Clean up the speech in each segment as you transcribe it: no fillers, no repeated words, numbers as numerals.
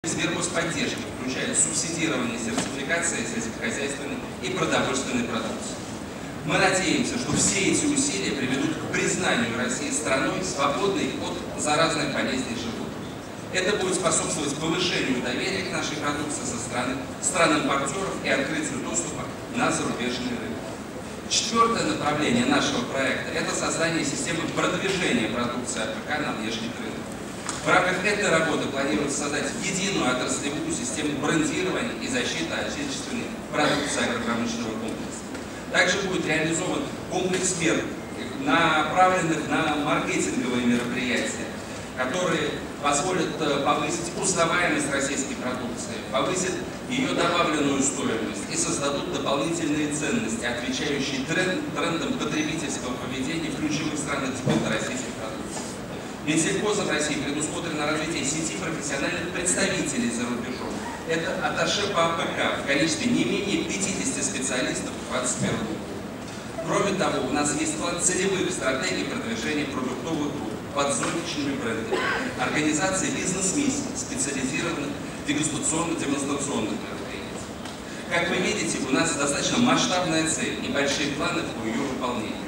Сфер господдержки включает субсидирование сертификации сельскохозяйственной и продовольственной продукции. Мы надеемся, что все эти усилия приведут к признанию России страной, свободной от заразных болезней животных. Это будет способствовать повышению доверия к нашей продукции со стороны стран-импортеров и открытию доступа на зарубежный рынок. Четвертое направление нашего проекта – это создание системы продвижения продукции АПК на внешних рынках. В рамках этой работы планируется создать единую отраслевую систему брендирования и защиты отечественной продукции агропромышленного комплекса. Также будет реализован комплекс мер, направленных на маркетинговые мероприятия, которые позволят повысить узнаваемость российской продукции, повысят ее добавленную стоимость и создадут дополнительные ценности, отвечающие трендам потребительского поведения в ключевых странах сбыта российской продукции. Минсельхозом России предусмотрено развитие сети профессиональных представителей за рубежом. Это атташе по АПК в количестве не менее 50 специалистов в 2021 году. Кроме того, у нас есть план целевых стратегий продвижения продуктовых групп под зонтичными брендами, организации бизнес-миссий, специализированных дегустационно-демонстрационных мероприятий. Как вы видите, у нас достаточно масштабная цель и большие планы по ее выполнению.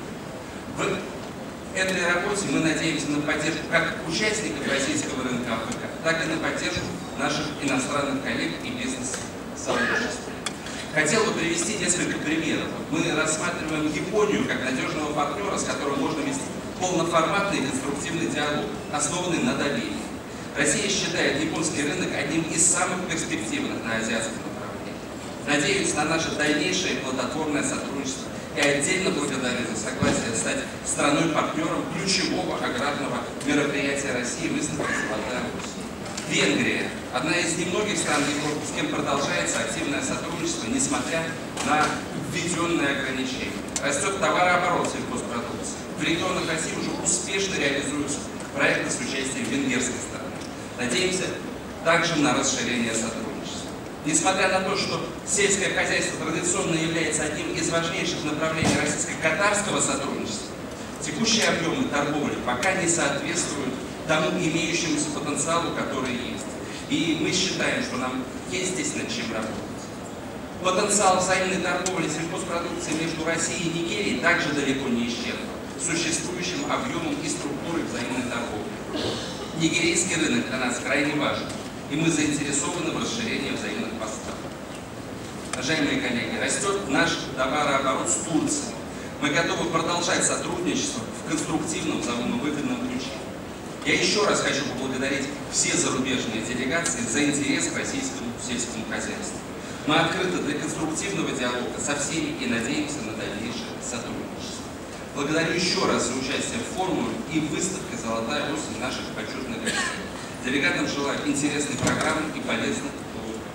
В этой работе мы надеемся на поддержку как участников российского рынка АПК, так и на поддержку наших иностранных коллег и бизнес-сообществ. Хотел бы привести несколько примеров. Мы рассматриваем Японию как надежного партнера, с которым можно вести полноформатный и конструктивный диалог, основанный на доверии. Россия считает японский рынок одним из самых перспективных на азиатском направлении. Надеюсь на наше дальнейшее плодотворное сотрудничество и отдельно благодарен за согласие стать страной-партнером ключевого аграрного мероприятия России выставки «Золотая Русь». Венгрия – одна из немногих стран Европы, с кем продолжается активное сотрудничество, несмотря на введенные ограничения. Растет товарооборот сельхозпродукции. В регионах России уже успешно реализуются проекты с участием венгерской стороны. Надеемся также на расширение сотрудничества. Несмотря на то, что сельское хозяйство традиционно является одним из важнейших направлений российско-катарского сотрудничества, текущие объемы торговли пока не соответствуют тому имеющемуся потенциалу, который есть. И мы считаем, что нам есть здесь над чем работать. Потенциал взаимной торговли сельхозпродукцией между Россией и Нигерией также далеко не исчерпан существующим объемом и структурой взаимной торговли. Нигерийский рынок для нас крайне важен, и мы заинтересованы в расширении взаимных поставок. Уважаемые коллеги, растет наш товарооборот с Турцией. Мы готовы продолжать сотрудничество в конструктивном, взаимовыгодном ключе. Я еще раз хочу поблагодарить все зарубежные делегации за интерес к российскому сельскому хозяйству. Мы открыты для конструктивного диалога со всеми и надеемся на дальнейшее сотрудничество. Благодарю еще раз за участие в форуме и в выставке «Золотая осень» наших почетных гостей. Делегатам желаю интересной программы и полезных уроков.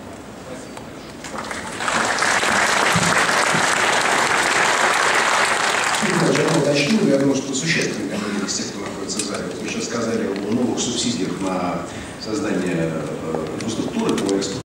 Я уточню, я думаю, что существенный комментарий из тех, кто находится в зале. Вы сейчас сказали о новых субсидиях на создание инфраструктуры по экспорту.